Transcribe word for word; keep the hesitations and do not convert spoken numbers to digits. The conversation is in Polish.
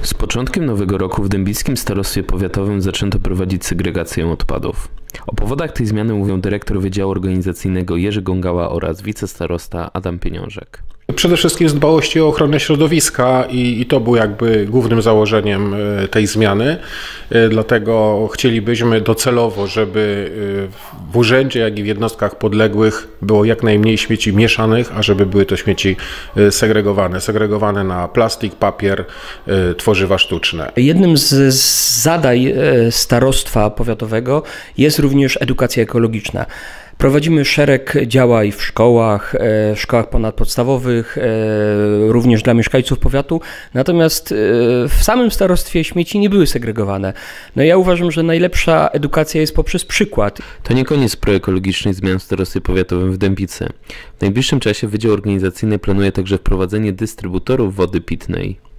Z początkiem nowego roku w Dębickim Starostwie Powiatowym zaczęto prowadzić segregację odpadów. O powodach tej zmiany mówią dyrektor Wydziału Organizacyjnego Jerzy Gągała oraz wicestarosta Adam Pieniążek. Przede wszystkim z dbałości o ochronę środowiska i, i to było jakby głównym założeniem tej zmiany. Dlatego chcielibyśmy docelowo, żeby w urzędzie, jak i w jednostkach podległych było jak najmniej śmieci mieszanych, a żeby były to śmieci segregowane. Segregowane na plastik, papier, tworzywa sztuczne. Jednym z zadań starostwa powiatowego jest również edukacja ekologiczna. Prowadzimy szereg działań w szkołach, w szkołach ponadpodstawowych, również dla mieszkańców powiatu, natomiast w samym starostwie śmieci nie były segregowane. No ja uważam, że najlepsza edukacja jest poprzez przykład. To nie koniec proekologicznych zmian w starostwie powiatowym w Dębicy. W najbliższym czasie Wydział Organizacyjny planuje także wprowadzenie dystrybutorów wody pitnej.